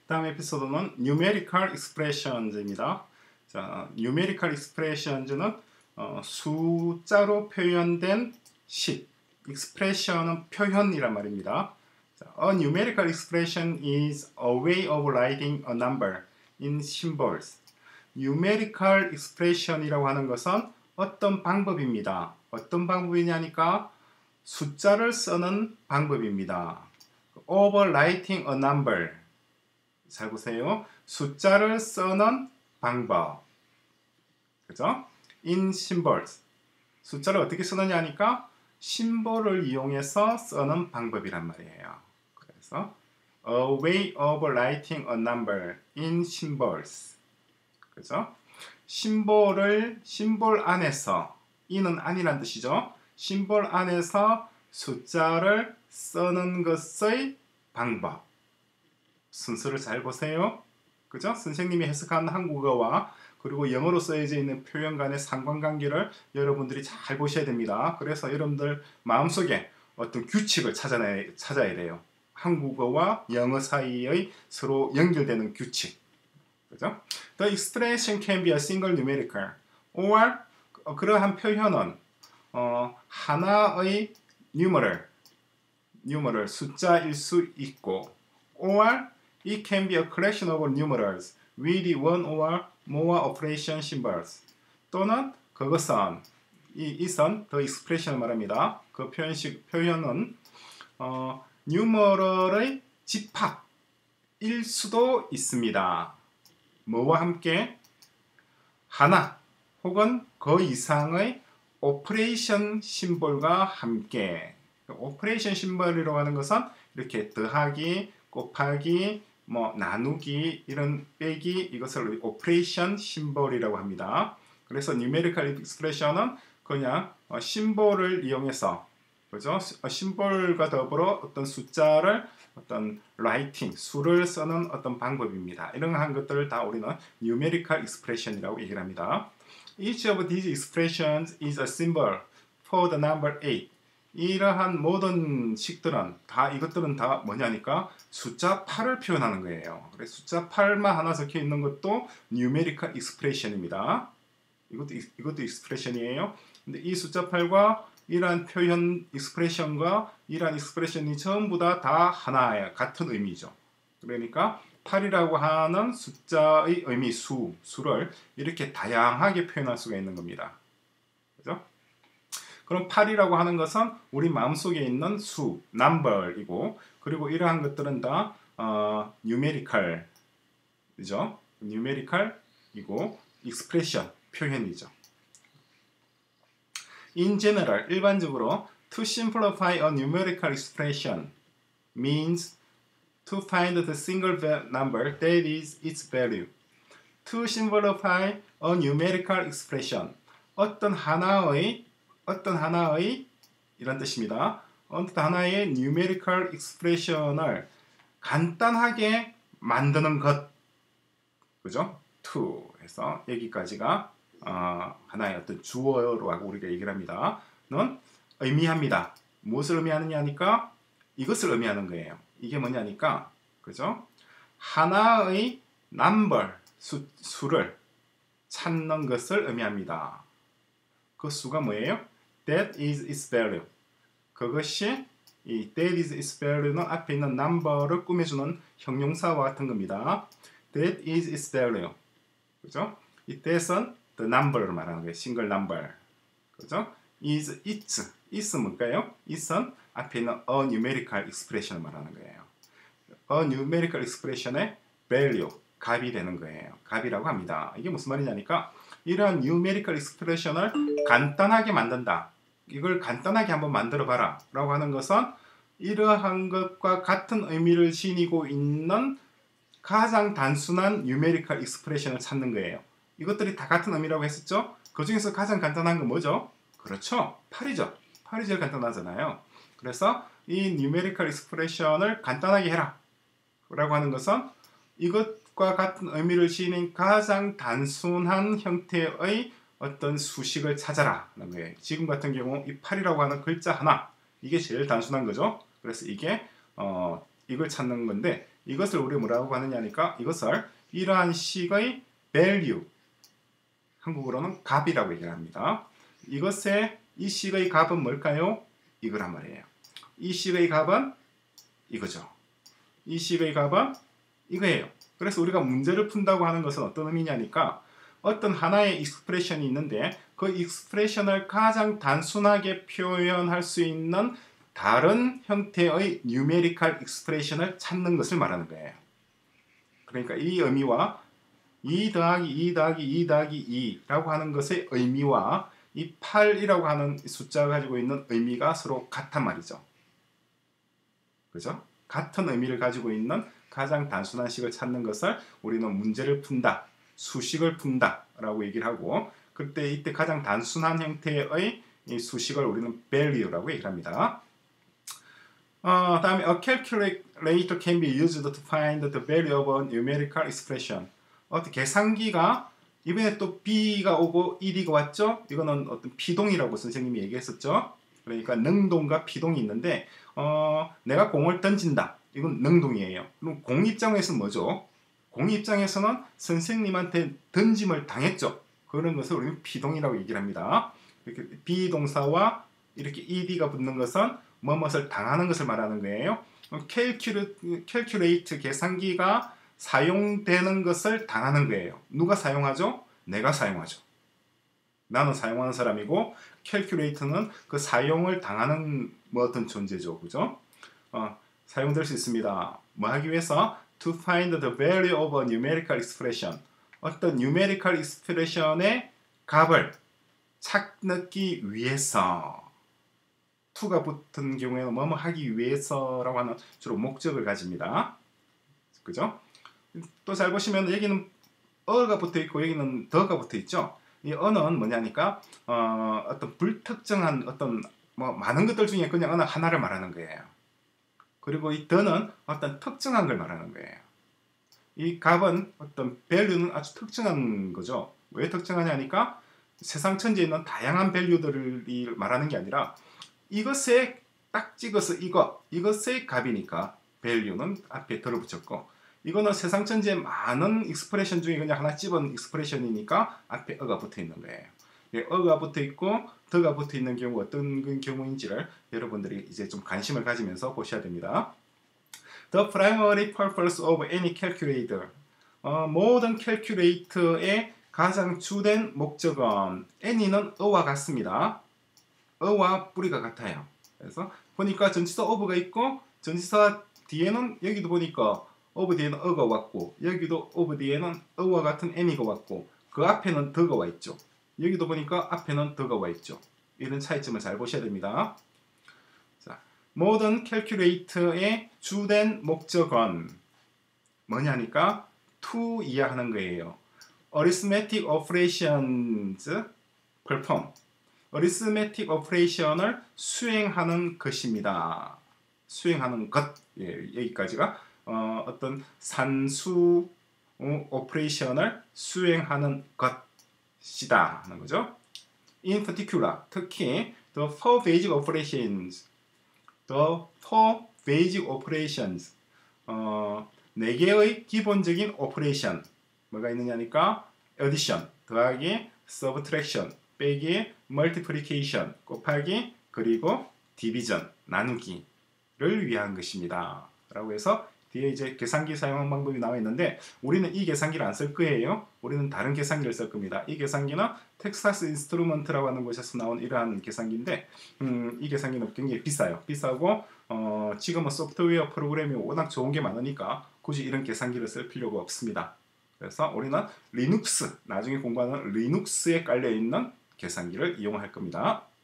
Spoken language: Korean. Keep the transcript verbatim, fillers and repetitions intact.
다음 에피소드는 Numerical Expressions입니다. 자, Numerical Expressions는 어, 숫자로 표현된 식, Expression은 표현이란 말입니다. 자, A numerical expression is a way of writing a number in symbols. Numerical expression이라고 하는 것은 어떤 방법입니다. 어떤 방법이냐니까 숫자를 쓰는 방법입니다. Overwriting a number. 잘 보세요. 숫자를 쓰는 방법. 그죠? In symbols. 숫자를 어떻게 쓰느냐니까 심볼을 이용해서 쓰는 방법이란 말이에요. 그래서 a way of writing a number in symbols. 그죠? 심볼을 심볼 안에서 이는 아니란 뜻이죠. 심볼 안에서 숫자를 쓰는 것의 방법. 순서를 잘 보세요. 그죠? 선생님이 해석한 한국어와 그리고 영어로 쓰여져 있는 표현 간의 상관관계를 여러분들이 잘 보셔야 됩니다. 그래서 여러분들 마음속에 어떤 규칙을 찾아내, 찾아야 돼요. 한국어와 영어 사이의 서로 연결되는 규칙. 그죠? The expression can be a single numerical or 그러한 표현은 어, 하나의 numeral, numeral 숫자일 수 있고 or it can be a collection of numerals with one or more operation symbols. 또는 그것은 이 이선 the expression을 말합니다. 그 표현식 표현은 어, numeral의 집합일 수도 있습니다. 뭐와 함께 하나 혹은 그 이상의 오퍼레이션 심볼과 함께. 오퍼레이션 심볼이라고 하는 것은 이렇게 더하기, 곱하기, 뭐 나누기, 이런 빼기, 이것을 오퍼레이션 심볼이라고 합니다. 그래서 numerical expression은 그냥 심볼을 이용해서, 그죠? 심볼과 더불어 어떤 숫자를 어떤 writing, 수를 쓰는 어떤 방법입니다. 이러한 것들을 다 우리는 numerical expression이라고 얘기를 합니다. Each of these expressions is a symbol for the number eight. 이러한 모든 식들은 다 이것들은 다 뭐냐니까 숫자 팔을 표현하는 거예요. 그래서 숫자 팔만 하나 적혀 있는 것도 numerical expression입니다. 이것도 이것도 expression이에요. 근데 이 숫자 팔과 이러한 표현 expression과 이러한 expression이 전부 다 다 하나예요. 같은 의미죠. 그러니까 팔이라고 하는 숫자의 의미 수, 수를 이렇게 다양하게 표현할 수가 있는 겁니다. 그죠? 그럼 팔이라고 하는 것은 우리 마음속에 있는 수, number이고, 그리고 이러한 것들은 다 어, numerical, 그죠? numerical이고 expression, 표현이죠. In general, 일반적으로 to simplify a numerical expression means to find the single number that is its value. To simplify a numerical expression, 어떤 하나의 어떤 하나의 이런 뜻입니다. 어떤 하나의 numerical expression을 간단하게 만드는 것, 그죠? to 해서 여기까지가 어, 하나의 어떤 주어로 하고 우리가 얘기를 합니다. 는 의미합니다. 무엇을 의미하느냐니까 이것을 의미하는 거예요. 이게 뭐냐니까, 그죠? 하나의 number 수, 수를 찾는 것을 의미합니다. 그 수가 뭐예요? That is its value. 그것이 이 that is its value는 앞에 있는 number를 꾸며주는 형용사와 같은 겁니다. That is its value. 그죠? 이 that은 the number를 말하는 거예요. single number. 그죠? is its. is 뭘까요? is은 앞에 있는 a numerical expression을 말하는 거예요. a numerical expression의 value, 값이 되는 거예요. 값이라고 합니다. 이게 무슨 말이냐니까 이러한 numerical expression을 간단하게 만든다. 이걸 간단하게 한번 만들어 봐라 라고 하는 것은 이러한 것과 같은 의미를 지니고 있는 가장 단순한 numerical expression을 찾는 거예요. 이것들이 다 같은 의미라고 했었죠? 그 중에서 가장 간단한 건 뭐죠? 그렇죠. 팔이죠. 팔이 제일 간단하잖아요. 그래서 이 numerical expression을 간단하게 해라 라고 하는 것은 이것과 같은 의미를 지닌 가장 단순한 형태의 어떤 수식을 찾아라 라는 거예요. 지금 같은 경우 이 팔이라고 하는 글자 하나, 이게 제일 단순한 거죠. 그래서 이게 어, 이걸 찾는 건데 이것을 우리 뭐라고 하느냐니까 이것을 이러한 식의 value, 한국어로는 값이라고 얘기를 합니다. 이것의 이 식의 값은 뭘까요? 이거란 말이에요. 이 식의 값은 이거죠. 이 식의 값은 이거예요. 그래서 우리가 문제를 푼다고 하는 것은 어떤 의미냐니까 어떤 하나의 익스프레션이 있는데 그 익스프레션을 가장 단순하게 표현할 수 있는 다른 형태의 뉴메리컬 익스프레션을 찾는 것을 말하는 거예요. 그러니까 이 의미와 이 더하기 이 더하기 이 더하기 이라고 하는 것의 의미와 이 팔이라고 하는 숫자가 가지고 있는 의미가 서로 같단 말이죠. 그죠? 같은 의미를 가지고 있는 가장 단순한 식을 찾는 것을 우리는 문제를 푼다, 수식을 푼다 라고 얘기를 하고, 그때 이때 가장 단순한 형태의 이 수식을 우리는 value라고 얘기를 합니다. 어, 다음에 a calculator can be used to find the value of a numerical expression. 어떤 계산기가 이번에 또 B가 오고 일이가 왔죠? 이거는 어떤 피동이라고 선생님이 얘기했었죠? 그러니까 능동과 피동이 있는데 어, 내가 공을 던진다. 이건 능동이에요. 그럼 공 입장에서는 뭐죠? 공 입장에서는 선생님한테 던짐을 당했죠. 그런 것을 우리는 피동이라고 얘기를 합니다. 이렇게 비동사와 이렇게 ed가 붙는 것은 뭐뭇을 당하는 것을 말하는 거예요. calculate 계산기가 사용되는 것을 당하는 거예요. 누가 사용하죠? 내가 사용하죠. 나는 사용하는 사람이고 calculate는 그 사용을 당하는 뭐 어떤 존재죠. 그죠? 어, 사용될 수 있습니다. 뭐 하기 위해서? To find the value of a numerical expression. 어떤 numerical expression의 값을 찾기 위해서. to가 붙은 경우에는 뭐뭐 하기 위해서라고 하는 주로 목적을 가집니다. 그죠? 또 잘 보시면 여기는 어가 붙어 있고 여기는 더가 붙어 있죠. 이 어는 뭐냐니까 어, 어떤 불특정한 어떤 뭐 많은 것들 중에 그냥 어느 하나를 말하는 거예요. 그리고 이 더는 어떤 특정한 걸 말하는 거예요. 이 값은 어떤 value는 아주 특정한 거죠. 왜 특정하냐니까 세상 천지에 있는 다양한 value들을 말하는 게 아니라 이것에 딱 찍어서 이거 이것의 값이니까 value는 앞에 더를 붙였고, 이거는 세상 천지의 많은 익스프레션 중에 그냥 하나 집은 익스프레션이니까 앞에 어가 붙어 있는 거예요. 어가 붙어 있고 더가 붙어 있는 경우 어떤 경우인지를 여러분들이 이제 좀 관심을 가지면서 보셔야 됩니다. The primary purpose of any calculator. 어, 모든 calculator의 가장 주된 목적은 any는 어와 같습니다. 어와 뿌리가 같아요. 그래서 보니까 전치사 of가 있고 전치사 뒤에는 여기도 보니까 of 뒤에는 어가 왔고 여기도 of 뒤에는 어와 같은 any가 왔고 그 앞에는 더가 와 있죠. 여기도 보니까 앞에는 더가 와 있죠. 이런 차이점을 잘 보셔야 됩니다. 자, 모든 캘큘레이터의 주된 목적은 뭐냐니까 to 이해하는 거예요. arithmetic operations perform. arithmetic operation을 수행하는 것입니다. 수행하는 것. 예, 여기까지가 어, 어떤 산수 어, 오퍼레이션을 수행하는 것이다 하는 거죠. In particular, 특히 the four basic operations, the four basic operations, 어, 네 개의 기본적인 오퍼레이션 뭐가 있느냐니까 addition, 더하기, subtraction, 빼기, multiplication, 곱하기, 그리고 division, 나누기를 위한 것입니다. 라고 해서 뒤에 이제 계산기 사용하는 방법이 나와 있는데 우리는 이 계산기를 안 쓸 거예요. 우리는 다른 계산기를 쓸 겁니다. 이 계산기는 텍사스 인스트루먼트라고 하는 곳에서 나온 이러한 계산기인데 음, 이 계산기는 굉장히 비싸요. 비싸고 어, 지금은 소프트웨어 프로그램이 워낙 좋은 게 많으니까 굳이 이런 계산기를 쓸 필요가 없습니다. 그래서 우리는 리눅스, 나중에 공부하는 리눅스에 깔려있는 계산기를 이용할 겁니다.